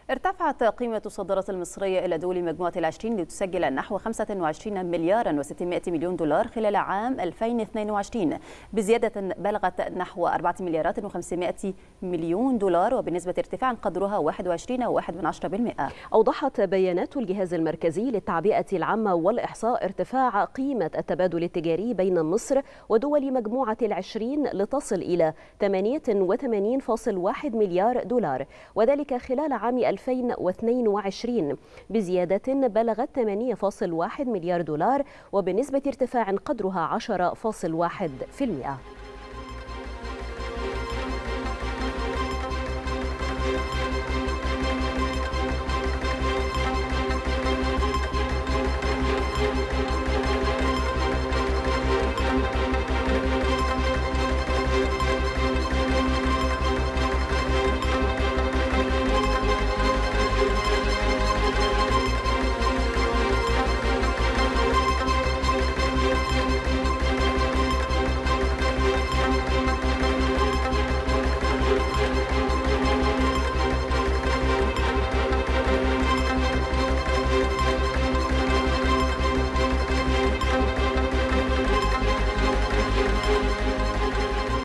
ارتفعت قيمة الصادرات المصرية إلى دول مجموعة العشرين لتسجل نحو 25 مليار و600 مليون دولار خلال عام 2022 بزيادة بلغت نحو 4 مليارات و500 مليون دولار وبنسبة ارتفاع قدرها 21.1%. أوضحت بيانات الجهاز المركزي للتعبئة العامة والإحصاء ارتفاع قيمة التبادل التجاري بين مصر ودول مجموعة العشرين لتصل إلى 88.1 مليار دولار، وذلك خلال عام 2022 بزيادة بلغت 8.1 مليار دولار وبنسبة ارتفاع قدرها 10.1%.